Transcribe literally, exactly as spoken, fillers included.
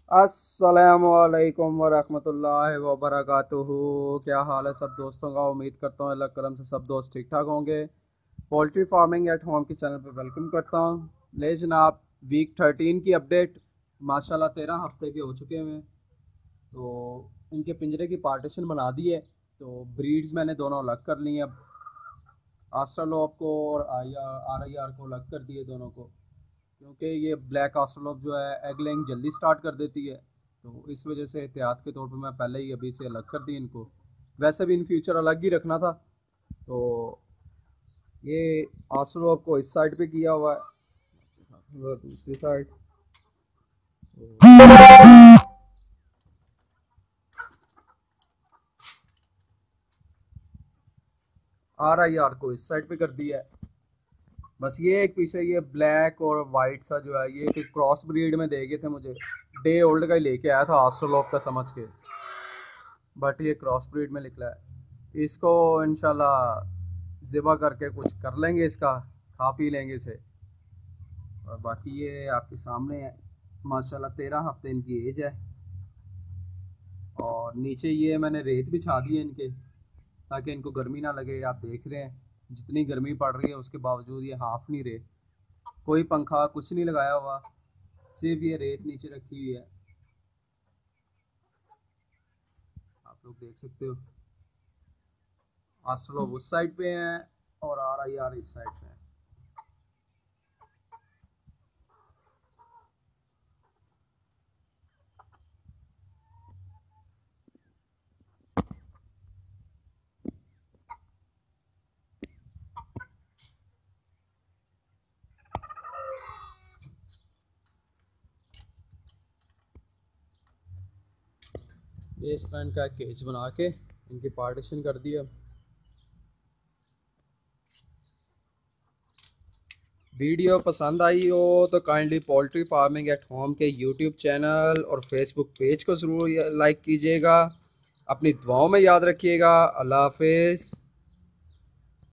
अस्सलामुअलैकुम वरहमतुल्लाहि वबरकातुहू। क्या हाल है सब दोस्तों का। उम्मीद करता हूँ अल्लाह करम से सब दोस्त ठीक ठाक होंगे। पोल्ट्री फार्मिंग एट होम के चैनल पर वेलकम करता हूँ। ले जनाब, वीक थर्टीन की अपडेट। माशाल्लाह तेरह हफ्ते के हो चुके हैं। तो इनके पिंजरे की पार्टीशन बना दी है। तो ब्रीड्स मैंने दोनों अलग कर ली हैं। अब आस्ट्रालोप को और आई आर आई आर को अलग कर दिए दोनों को, क्योंकि ये ब्लैक आस्ट्रोलोप जो है एग लेइंग जल्दी स्टार्ट कर देती है। तो इस वजह से एहतियात के तौर पे मैं पहले ही अभी से अलग कर दी इनको। वैसे भी इन फ्यूचर अलग ही रखना था। तो ये आस्ट्रोलोप को इस साइड पे किया हुआ है, वो दूसरी साइड। आर आई आर को इस साइड पे कर दिया है। बस ये एक पीछे ये ब्लैक और वाइट सा जो है ये एक क्रॉस ब्रीड में दे गए थे मुझे। डे ओल्ड का ही लेके आया था आस्ट्रोलोप का समझ के, बट ये क्रॉस ब्रीड में निकला है। इसको इंशाल्लाह ज़िबा करके कुछ कर लेंगे, इसका खा पी लेंगे इसे। और बाकी ये आपके सामने है। माशाल्लाह तेरह हफ्ते इनकी एज है। और नीचे ये मैंने रेत बिछा दी है इनके, ताकि इनको गर्मी ना लगे। आप देख रहे हैं जितनी गर्मी पड़ रही है उसके बावजूद ये हाफ नहीं रहे। कोई पंखा कुछ नहीं लगाया हुआ, सिर्फ ये रेत नीचे रखी हुई है। आप लोग देख सकते हो। आस्ट्रोलोब उस साइड पे हैं और आर आई आर इस साइड पे है। ये इस तरह इनका केज बना के इनकी पार्टीशन कर दिया। वीडियो पसंद आई हो तो kindly poultry farming at home के यूट्यूब चैनल और फेसबुक पेज को ज़रूर लाइक कीजिएगा। अपनी दुआओं में याद रखिएगा। अल्लाह हाफिज़।